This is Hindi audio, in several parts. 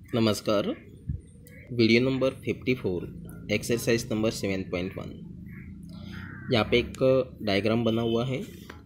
नमस्कार। Video number 54 exercise number 7.1। यहाँ पे एक डायग्राम बना हुआ है।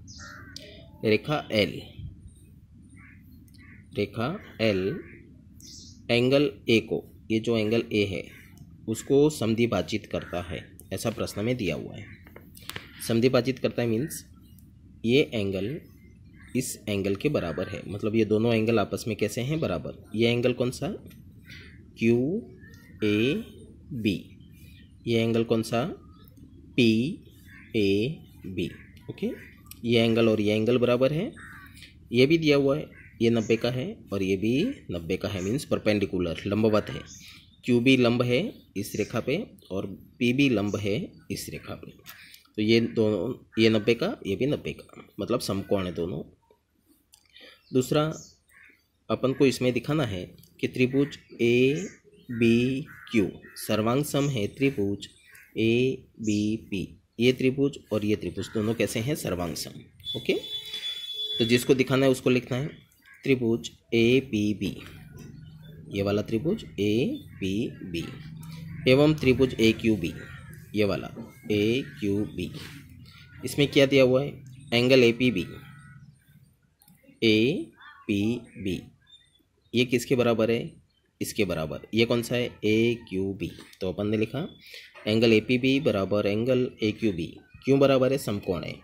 रेखा एल एंगल ए को, ये जो एंगल ए है उसको समद्विभाजित करता है, ऐसा प्रश्न में दिया हुआ है। समद्विभाजित करता है मीन्स ये एंगल इस एंगल के बराबर है, मतलब ये दोनों एंगल आपस में कैसे हैं, बराबर। ये एंगल कौन सा, क्यू ए बी। ये एंगल कौन सा, पी ए बी। ओके, ये एंगल और ये एंगल बराबर है। ये भी दिया हुआ है, ये 90 का है और ये भी 90 का है, मीन्स परपेंडिकुलर, लंबवत है। क्यू बी लंब है इस रेखा पे और पी बी लंब है इस रेखा पे। तो ये दोनों, ये 90 का, ये भी 90 का, मतलब समकोण है दोनों। दूसरा, अपन को इसमें दिखाना है कि त्रिभुज ए बी क्यू सर्वांग सम है त्रिभुज ए बी पी। ये त्रिभुज और ये त्रिभुज दोनों कैसे हैं, सर्वांग सम। ओके, तो जिसको दिखाना है उसको लिखना है त्रिभुज ए पी बी, ये वाला त्रिभुज ए पी बी, एवं त्रिभुज ए क्यू बी, ये वाला ए क्यू बी। इसमें क्या दिया हुआ है, angle A P B, A P B, ये किसके बराबर है, इसके बराबर। ये कौन सा है, ए क्यू बी। तो अपन ने लिखा एंगल ए पी बी बराबर एंगल ए क्यू बी। क्यों बराबर है, समकोण है।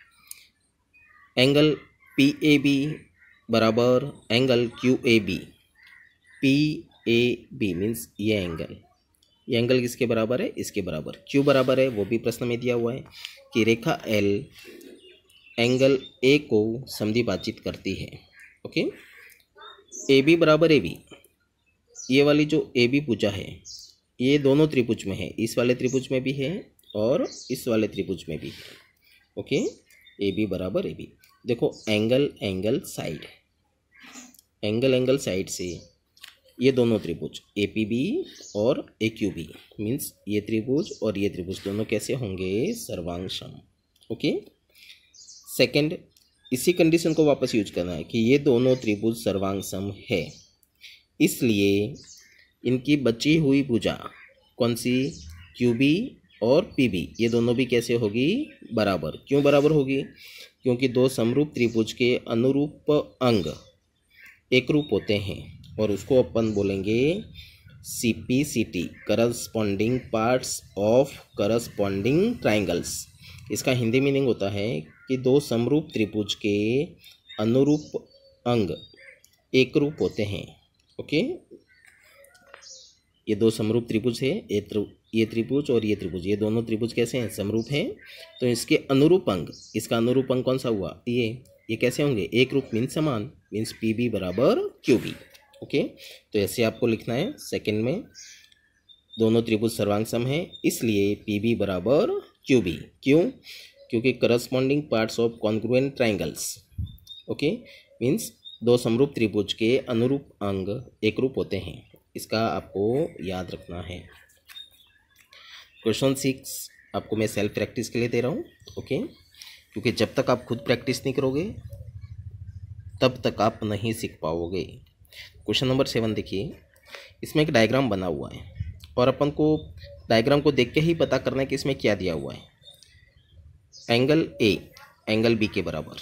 एंगल पी ए बी बराबर angle Q A B. P A B means ये एंगल किसके बराबर है, इसके बराबर। क्यों बराबर है वो भी प्रश्न में दिया हुआ है कि रेखा एल एंगल ए को समद्विभाजित करती है। ओके, ए बी बराबर ए बी, ये वाली जो ए बी भुजा है ये दोनों त्रिभुज में है, इस वाले त्रिभुज में भी है और इस वाले त्रिभुज में भी है। ओके, ए बी बराबर ए बी। देखो एंगल साइड, एंगल साइड से ये दोनों त्रिभुज ए पी बी और ए क्यू बी मीन्स ये त्रिभुज और ये त्रिभुज दोनों कैसे होंगे, सर्वांग सम। ओके, सेकंड, इसी कंडीशन को वापस यूज करना है कि ये दोनों त्रिभुज सर्वांग सम है, इसलिए इनकी बची हुई भुजा कौन सी, क्यू बी और पी बी, ये दोनों भी कैसे होगी, बराबर। क्यों बराबर होगी, क्योंकि दो समरूप त्रिभुज के अनुरूप अंग एक रूप होते हैं और उसको अपन बोलेंगे CPCT, corresponding parts of corresponding triangles. इसका हिंदी मीनिंग होता है कि दो समरूप त्रिभुज के अनुरूप अंग एक रूप होते हैं। ओके, ये दो समरूप त्रिभुज है, ये त्रिभुज और ये त्रिभुज, ये दोनों त्रिभुज कैसे हैं, समरूप हैं। तो इसके अनुरूप अंग, इसका अनुरूप अंग कौन सा हुआ, ये कैसे होंगे, एक रूप मीन्स समान, मीन्स पी बी बराबर क्यू बी। ओके, तो ऐसे आपको लिखना है सेकंड में, दोनों त्रिभुज सर्वांग सम है इसलिए पी बी बराबर क्यू बी। क्यों, क्योंकि corresponding parts of congruent triangles. Okay, means दो समरूप त्रिभुज के अनुरूप अंग एक रूप होते हैं, इसका आपको याद रखना है। क्वेश्चन 6 आपको मैं सेल्फ प्रैक्टिस के लिए दे रहा हूँ। ओके, क्योंकि जब तक आप खुद प्रैक्टिस नहीं करोगे तब तक आप नहीं सीख पाओगे। क्वेश्चन नंबर 7 देखिए, इसमें एक डायग्राम बना हुआ है और अपन को डायग्राम को देख के ही पता करना है कि इसमें क्या दिया हुआ है। एंगल ए एंगल बी के बराबर,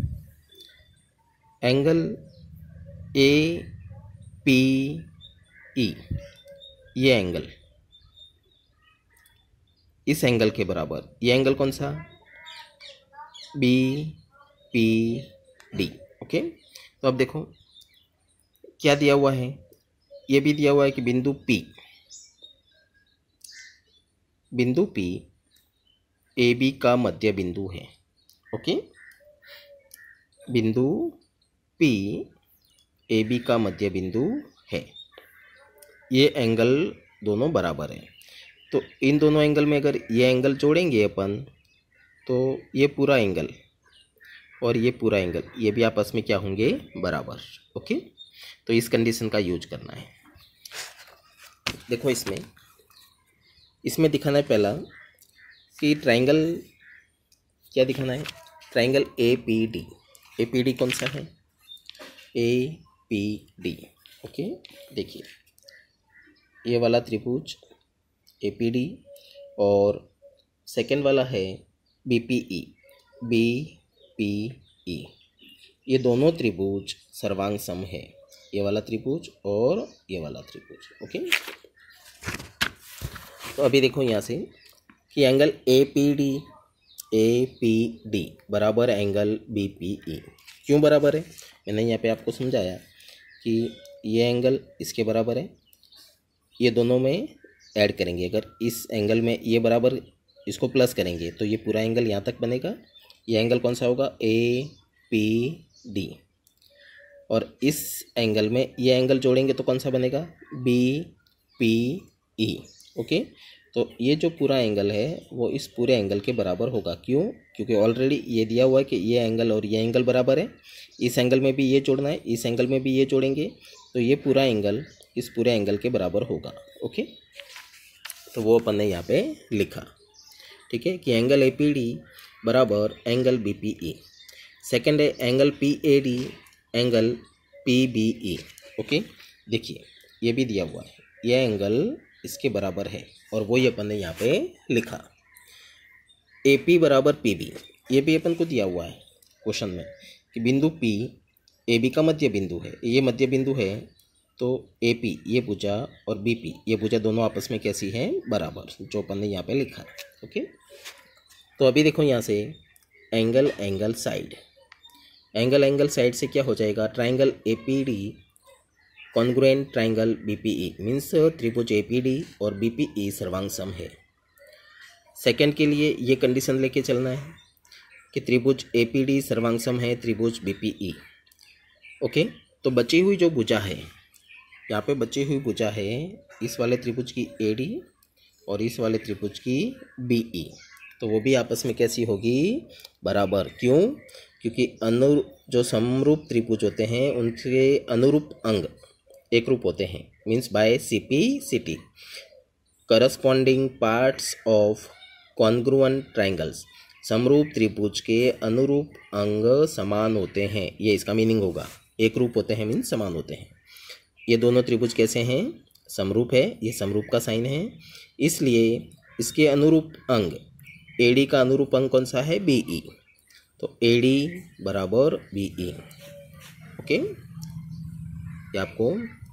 एंगल ए पी ई, ये एंगल इस एंगल के बराबर। ये एंगल कौन सा, बी पी डी। ओके, तो अब देखो क्या दिया हुआ है, ये भी दिया हुआ है कि बिंदु P ए बी का मध्य बिंदु है। ओके, बिंदु P ए बी का मध्य बिंदु है, ये एंगल दोनों बराबर है। तो इन दोनों एंगल में अगर ये एंगल जोड़ेंगे अपन तो ये पूरा एंगल और ये पूरा एंगल ये भी आपस में क्या होंगे, बराबर। ओके, तो इस कंडीशन का यूज करना है। देखो इसमें दिखाना है पहला कि ट्राइंगल, क्या दिखाना है, ट्राइंगल ए पी डी कौन सा है, ए पी डी। ओके, देखिए ये वाला त्रिभुज APD और सेकेंड वाला है BPE, BPE। ये दोनों त्रिभुज सर्वांग सम है, ये वाला त्रिभुज और ये वाला त्रिभुज। ओके, तो अभी देखो यहाँ से कि एंगल APD बराबर एंगल BPE क्यों बराबर है। मैंने यहाँ पे आपको समझाया कि ये एंगल इसके बराबर है, ये दोनों में ऐड करेंगे, अगर इस एंगल में ये बराबर इसको प्लस करेंगे तो ये पूरा एंगल यहाँ तक बनेगा। ये एंगल कौन सा होगा, APD। और इस एंगल में ये एंगल जोड़ेंगे तो कौन सा बनेगा, BPE। ओके, तो ये जो पूरा एंगल है वो इस पूरे एंगल के बराबर होगा। क्यों, क्योंकि ऑलरेडी ये दिया हुआ है कि ये एंगल और ये एंगल बराबर है। इस एंगल में भी ये जोड़ना है, इस एंगल में भी ये जोड़ेंगे तो ये पूरा एंगल इस पूरे एंगल के बराबर होगा। ओके, तो वो अपन ने यहाँ पे लिखा, ठीक है, कि एंगल APD बराबर एंगल BPE। सेकेंड है angle PAD angle PBE। Okay, देखिए ये भी दिया हुआ है, ये एंगल इसके बराबर है और वही अपन ने यहाँ पे लिखा। AP बराबर PB, ये भी अपन को दिया हुआ है क्वेश्चन में कि बिंदु P AB का मध्य बिंदु है, ये मध्य बिंदु है, तो AP ये भुजा और BP ये भुजा दोनों आपस में कैसी हैं, बराबर, जो अपन ने यहाँ पे लिखा है। ओके, तो अभी देखो यहाँ से एंगल साइड, एंगल साइड से क्या हो जाएगा, triangle APD congruent triangle BPE means त्रिभुज APD और BPE सर्वांग सम है। सेकंड के लिए ये कंडीशन लेके चलना है कि त्रिभुज APD सर्वांग सम है त्रिभुज BPE। ओके, तो बची हुई जो भुजा है, यहाँ पे बची हुई भुजा है इस वाले त्रिभुज की AD और इस वाले त्रिभुज की BE, तो वो भी आपस में कैसी होगी, बराबर। क्यों, क्योंकि जो समरूप त्रिभुज होते हैं उनके अनुरूप अंग एक रूप होते हैं, means by CP/CT corresponding parts of congruent triangles. समरूप त्रिभुज के अनुरूप अंग समान होते हैं, ये इसका मीनिंग होगा। एक रूप होते हैं मीन्स समान होते हैं। ये दोनों त्रिभुज कैसे हैं, समरूप है, ये समरूप का साइन है, इसलिए इसके अनुरूप अंग AD का अनुरूप अंग कौन सा है, BE, तो AD बराबर BE। ओके, ये आपको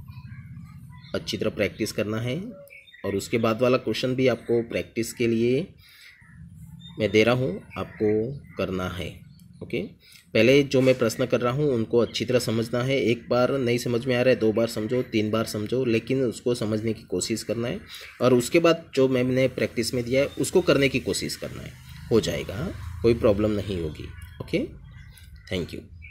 अच्छी तरह प्रैक्टिस करना है और उसके बाद वाला क्वेश्चन भी आपको प्रैक्टिस के लिए मैं दे रहा हूँ, आपको करना है। ओके, पहले जो मैं प्रश्न कर रहा हूँ उनको अच्छी तरह समझना है। एक बार नहीं समझ में आ रहा है 2 बार समझो, 3 बार समझो, लेकिन उसको समझने की कोशिश करना है और उसके बाद जो मैंने प्रैक्टिस में दिया है उसको करने की कोशिश करना है, हो जाएगा, कोई प्रॉब्लम नहीं होगी। Okay, thank you.